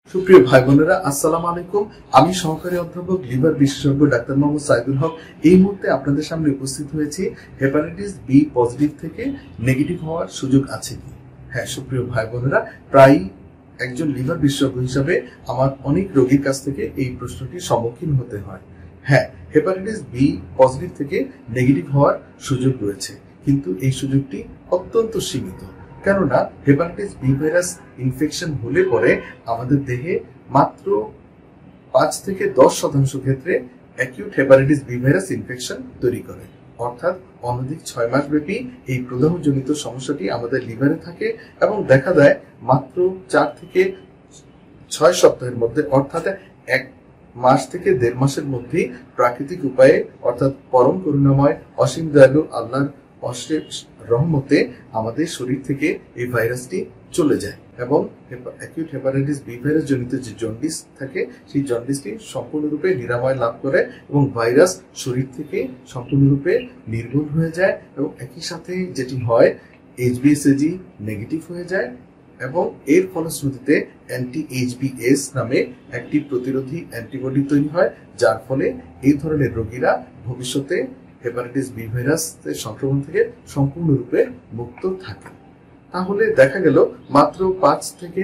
সুপ্রিয় ভাই বোনেরা, আসসালামু আলাইকুম। আমি সহকারী অধ্যাপক লিভার বিশেষজ্ঞ ডাক্তার মোহাম্মদ সাইদুল হক এই মুহূর্তে আপনাদের সামনে উপস্থিত হয়েছি। হেপাটাইটিস বি পজিটিভ থেকে নেগেটিভ হওয়ার সুযোগ আছে কি? হ্যাঁ সুপ্রিয় ভাই বোনেরা, প্রায় একজন লিভার বিশেষজ্ঞ হিসাবে আমার অনেক রোগীর কাছ থেকে এই প্রশ্নটির সম্মুখীন হতে হয়। হ্যাঁ, হেপাটাইটিস বি পজিটিভ থেকে নেগেটিভ হওয়ার সুযোগ রয়েছে, কিন্তু এই সুযোগটি অত্যন্ত সীমিত। কেননা হেপাটাইটিস বি ভাইরাস ইনফেকশন হলে পরে আমাদের দেহে মাত্র 5 থেকে 10% ক্ষেত্রে acute hepatitis B virus infection তৈরি করে। অর্থাৎ অনধিক 6 মাস ব্যাপী এই প্রদাহজনিত সমস্যাটি আমাদের লিভারে থাকে এবং দেখা দেয় মাত্র 4 থেকে 6 সপ্তাহের মধ্যে, অর্থাৎ 1 মাস থেকে 1.5 মাসের মধ্যেই প্রাকৃতিক উপায়ে অর্থাৎ পরম করুণাময় অসীম দয়ালু আল্লাহর অশেষ রহমতে আমাদের শরীর থেকে এই ভাইরাসটি চলে যায় এবং অ্যাকিউট হেপাটাইটিস বি ভাইরাস জনিত যে জন্ডিস থাকে সেই জন্ডিসটি সম্পূর্ণরূপে নিরাময় লাভ করে এবং ভাইরাস শরীর থেকে সম্পূর্ণরূপে নির্মূল হয়ে যায় এবং একই সাথে যেটি হয় HBsAg নেগেটিভ হয়ে যায় এবং এর ফলশ্রুতিতে অ্যান্টি HBs নামে একটি প্রতিরোধী অ্যান্টিবডি তৈরি হয়, যার ফলে এই ধরনের রোগীরা ভবিষ্যতে হেপাটাইটিস বি ভাইরাসের সংক্রমণ থেকে সম্পূর্ণরূপে মুক্ত থাকে। তাহলে দেখা গেল মাত্র 5 থেকে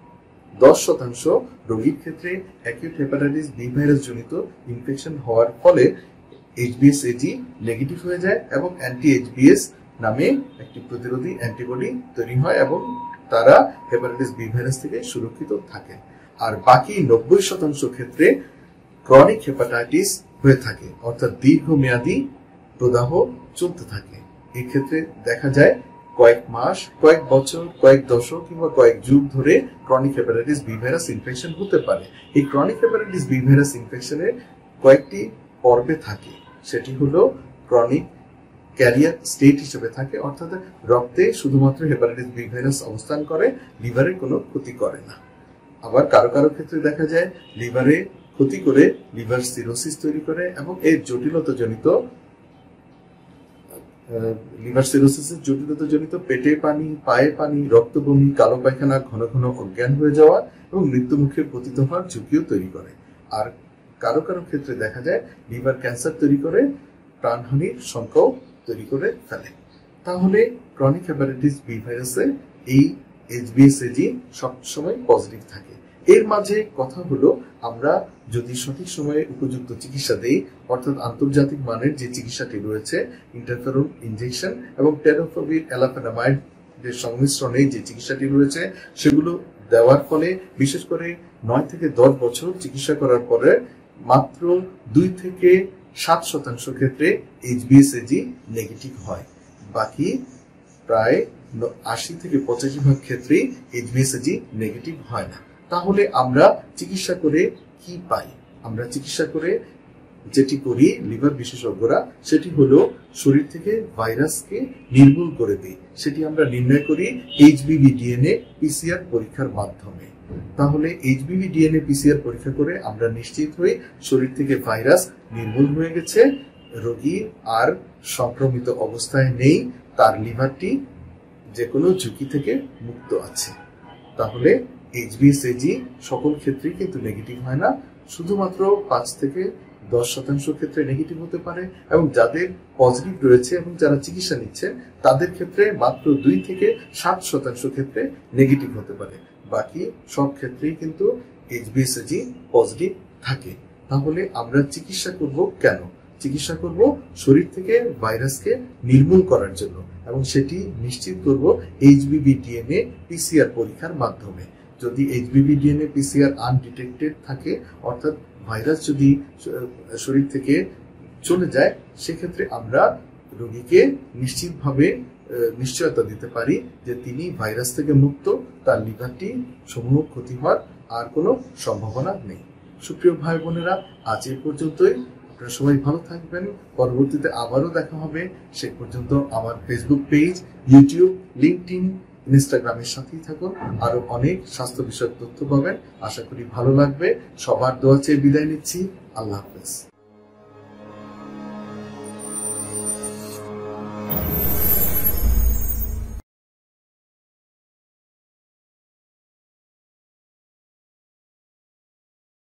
10% রোগীর ক্ষেত্রে অ্যাকিউট হেপাটাইটিস বি ভাইরাস জনিত ইনফেকশন হওয়ার ফলে HBsAg নেগেটিভ হয়ে যায় এবং অ্যান্টি HBs নামে একটি প্রতিরোধী অ্যান্টিবডি তৈরি হয় এবং তারা হেপাটাইটিস বি ভাইরাস থেকে সুরক্ষিত থাকে। আর বাকি 90% ক্ষেত্রে ক্রনিক হেপাটাইটিস হয়ে থাকে, অর্থাৎ দীর্ঘমেয়াদী প্রদাহ চলতে থাকে। এই ক্ষেত্রে দেখা যায় কয়েক মাস, কয়েক বছর, কয়েক দশক কিংবা কয়েক যুগ ধরে chronic hepatitis B virus infection হতে পারে। এই ক্রনিক হেপাটাইটিস বি ভাইরাস ইনফেকশনের কয়েকটি পর্বে থাকে। সেটি হলো ক্রনিক ক্যারিয়ার স্টেট হিসেবে থাকে, অর্থাৎ রক্তে শুধুমাত্র হেপাটাইটিস বি ভাইরাস অবস্থান করে, লিভারের কোনো ক্ষতি করে না। আবার কারো কারো ক্ষেত্রে দেখা যায় লিভারে ক্ষতি করে লিভার সিরোসিস তৈরি করে এবং এর জটিলতাজনিত লিভার সিরোসিসের জটিলতাজনিত পেটে পানি, পায়ে পানি, রক্ত বমি, কালো পায়খানা, ঘন ঘন অজ্ঞান হয়ে যাওয়া এবং মৃত্যুমুখে পতিত হওয়ার ঝুঁকিও তৈরি করে। আর কারো কারো ক্ষেত্রে দেখা যায় লিভার ক্যান্সার তৈরি করে প্রাণহানির শঙ্কাও তৈরি করে ফেলে। তাহলে ক্রনিক হেপাটাইটিস বি ভাইরাসে এই HBsAg সবসময় পজিটিভ থাকে। এর মাঝে কথা হলো, আমরা যদি সঠিক সময়ে উপযুক্ত চিকিৎসা দেই, অর্থাৎ আন্তর্জাতিক মানের যে চিকিৎসাটি রয়েছে ইন্টারফেরন ইনজেকশন এবং টেনোফোভির অ্যালাফেনামাইডের সংমিশ্রণে যে চিকিৎসাটি রয়েছে সেগুলো দেওয়ার ফলে বিশেষ করে 9 থেকে 10 বছর চিকিৎসা করার পরে মাত্র 2 থেকে 7% ক্ষেত্রে HBsAg নেগেটিভ হয়। বাকি প্রায় 80 থেকে 85% ক্ষেত্রেই HBsAg নেগেটিভ হয় না। তাহলে আমরা চিকিৎসা করে কি পাই? আমরা চিকিৎসা করে যেটি করি লিভার বিশেষজ্ঞরা, সেটি হলো শরীর থেকে ভাইরাসকে নির্মূল করে দিই। সেটি আমরা নির্ণয় করি HBV DNA PCR পরীক্ষার মাধ্যমে। তাহলে HBV DNA PCR পরীক্ষা করে আমরা নিশ্চিত হই শরীর থেকে ভাইরাস নির্মূল হয়ে গেছে, রোগী আর সংক্রমিত অবস্থায় নেই, তার লিভারটি যে কোনো ঝুঁকি থেকে মুক্ত আছে। তাহলে HBsAg সকল ক্ষেত্রেই কিন্তু নেগেটিভ হয় না, শুধুমাত্র 5 থেকে 10% ক্ষেত্রে নেগেটিভ হতে পারে এবং যাদের পজিটিভ রয়েছে এবং যারা চিকিৎসা নিচ্ছে তাদের ক্ষেত্রে মাত্র 2 থেকে 7% ক্ষেত্রে নেগেটিভ হতে পারে। বাকি সব ক্ষেত্রেই কিন্তু HBsAg পজিটিভ থাকে। তাহলে আমরা চিকিৎসা করব কেন? চিকিৎসা করব শরীর থেকে ভাইরাসকে নির্মূল করার জন্য এবং সেটি নিশ্চিত করব HBV DNA PCR পরীক্ষার মাধ্যমে। যদি HBV DNA PCR আনডিটেক্টেড থাকে, অর্থাৎ ভাইরাস যদি শরীর থেকে চলে যায়, সেক্ষেত্রে আমরা রোগীকে নিশ্চিতভাবে নিশ্চয়তা দিতে পারি যে তিনি ভাইরাস থেকে মুক্ত, তার লিভারটি সমূহ ক্ষতি হওয়ার আর কোনো সম্ভাবনা নেই। সুপ্রিয় ভাই বোনেরা, আজ এ পর্যন্তই। আপনারা সবাই ভালো থাকবেন। পরবর্তীতে আবারও দেখা হবে। সে পর্যন্ত আমার ফেসবুক পেজ, ইউটিউব, লিঙ্কডইন, ইনস্টাগ্রামের সাথেই থাকুন। আরো অনেক স্বাস্থ্য বিষয়ক তথ্য পাবেন। আশা করি ভালো লাগবে। সবার দোয়া চেয়ে বিদায় নিচ্ছি। আল্লাহ হাফেজ।